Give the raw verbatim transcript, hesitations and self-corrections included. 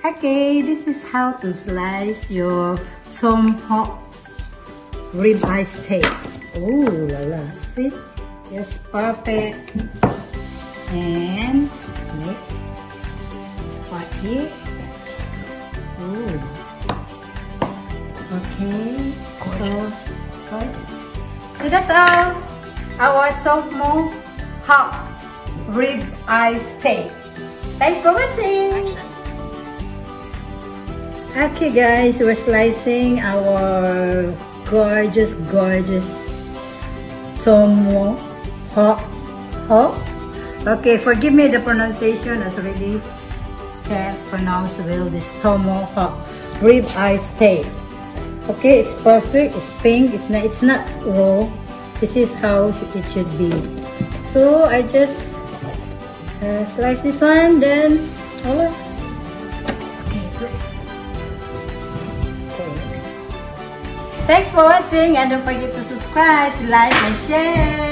Okay, this is how to slice your tomahawk ribeye steak. Oh la la, see? Yes, perfect. And make this part here. Oh. Okay. Gorgeous. So, right. So that's all. Our tomahawk ribeye steak. Thanks for watching. Action. Okay guys, we're slicing our gorgeous, gorgeous tomahawk. Okay, forgive me the pronunciation as really can't pronounce well this tomahawk ribeye steak. Okay, it's perfect. It's pink. It's not. It's not raw. This is how it should be. So I just uh, slice this one. Then, voila. Okay, good. Thanks for watching and don't forget to subscribe, like and share.